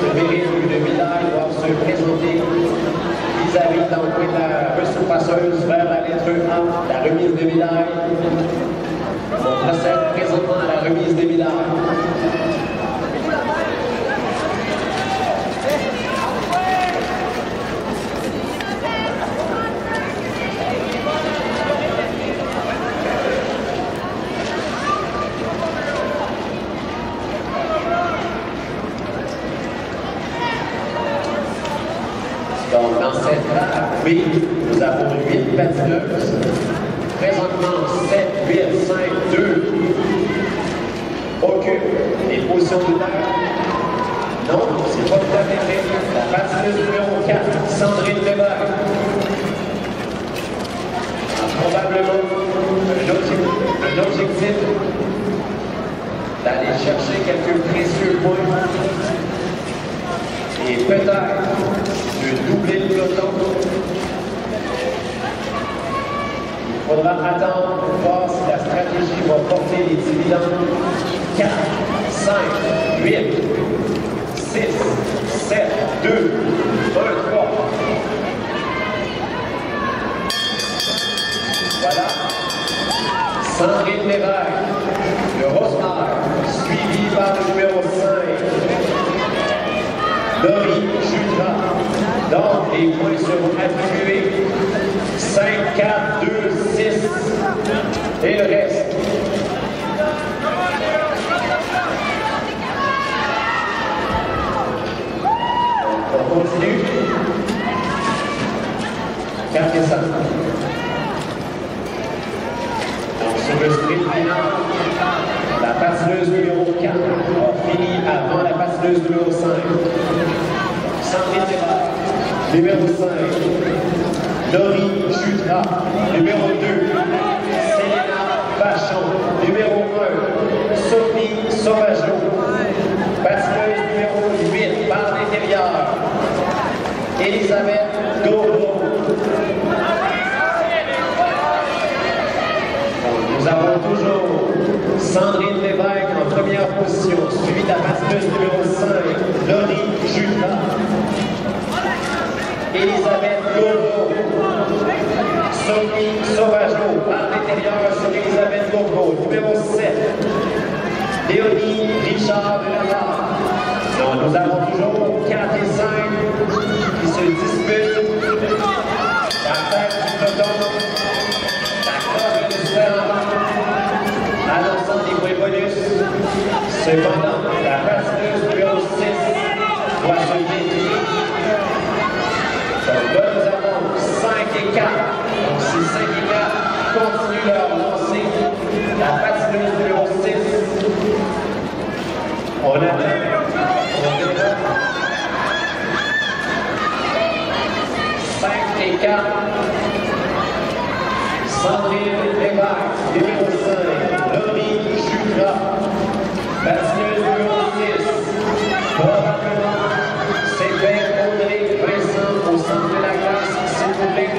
de mérite ou de médaille doivent se présenter vis-à-vis d'envoyer la reçue-passeuse vers la lettre A, la remise des médailles. On procède présentement à la remise des médailles. Donc, dans cette rare B, nous avons 8 patineuses. Présentement, 7, 8, 5, 2 occupent les positions de terre. Non, c'est pas tout à fait vrai. La patineuse numéro 4, Sandrine Weber, a probablement un objectif d'aller chercher quelques précieux points et peut-être de doubler le peloton. Il faudra attendre pour voir si la stratégie va porter les dividendes. 4, 5, 8, 6, 7, 2, 1, 3. Voilà. Sandrine Lévesque, le Rosemar, suivi par le numéro 5. Laurie Jutra. Donc, les points seront attribués. 5, 4, 2, 6. Et le reste. On continue. 4 et 5. Donc, sur le sprint final, la patineuse numéro 4 a fini avant la patineuse numéro 5. Sandrine Weber, numéro 5. Laurie Jutra, numéro 2. Célina Vachon, numéro 1. Sophie Sauvageau, patineuse numéro 8 par l'intérieur. Elisabeth Gourbeau. Nous avons toujours Sandrine Lévesque en première position, suivie de la patineuse numéro 5, Laurie Jutra. Elisabeth Gourbeau. Sophie Sauvageau par l'intérieur sur Elisabeth Gourbeau, numéro 7. Léonie Richard de la Barre. Donc, nous avons toujours 4 et 5 qui se disputent la tête du peloton. La crosse de différents annonçant des points bonus. Cependant, la patineuse numéro 6 doit se dédier. Donc là, nous avons 5 et 4. Donc, si 5 et 4 continuent leur lancée, la patineuse numéro 6, on a 5 et 4. Sandrine Lévesque, numéro 5. Laurie Jutra, patineuse numéro 6. Probablement, c'est bien Audrey Vincent au centre de la classe, s'il vous plaît.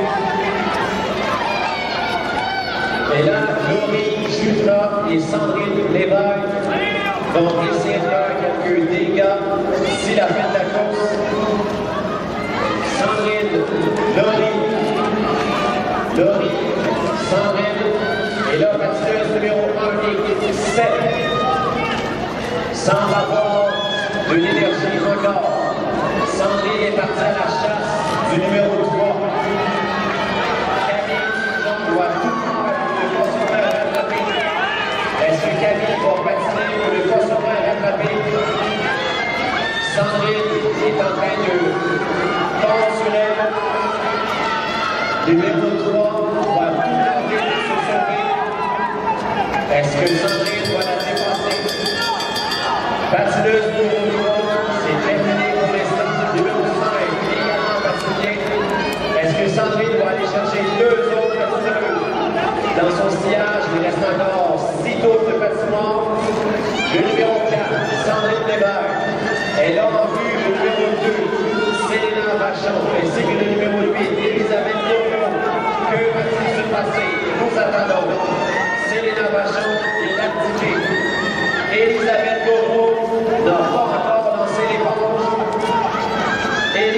Et là, Laurie Jutra et Sandrine Lévesque vont essayer de faire quelques dégâts d'ici la fin de la course. Sandrine, Laurie, Sandrine, et là, patineuse numéro 1 et 7. Sans avoir de l'énergie encore. Sandrine est partie à la chasse du numéro 3. Camille doit tout faire pour ne pas se faire rattraper. Est-ce que Camille va patiner pour ne pas se faire rattraper? Sandrine est en train de tomber sur elle. Numéro 3 va tout tenter pour se sauver. Est-ce que Sandrine doit la dépasser? Patineuse numéro 3, c'est terminé pour l'instant. Numéro 5, également patiné. Est-ce que Sandrine doit aller chercher 2 autres patineuses? Dans son sillage, il reste encore 6 tours de patinoire. Le numéro 4, Sandrine Lévesque. Elle a en vue le numéro 2, Célina Vachon, ainsi que le numéro 8, Elisabeth Gourbeau. Que va-t-il se passer? Nous attendons. Célina Vachon est activée. Elisabeth Gourbeau n'a pas encore lancé l'éponge.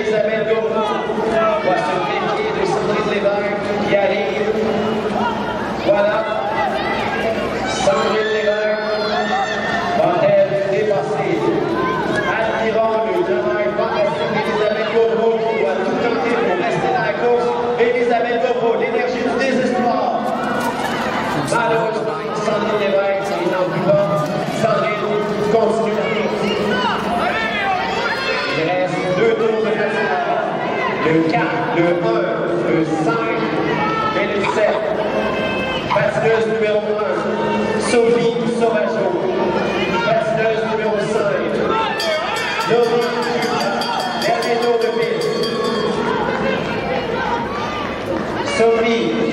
Elisabeth Gauvreau va se méfier de Sandrine Lévesque qui arrive. Voilà. Sandrine Lévesque va-t-elle dépasser? Admirant le travail fantastique d'Elisabeth Gauvreau qui doit tout tenter pour rester dans la course. Elisabeth Gauvreau, l'énergie du désespoir. Malheureusement, Sandrine Lévesque, il n'en plus pas. Sandrine continue la course. Il reste 2 tours de patinage. Le 4, le 1, le 5 et le 7. Patineuse numéro 1, Sophie Sauvageau. Patineuse numéro 5, Laurie. Dernier tour de piste. Sophie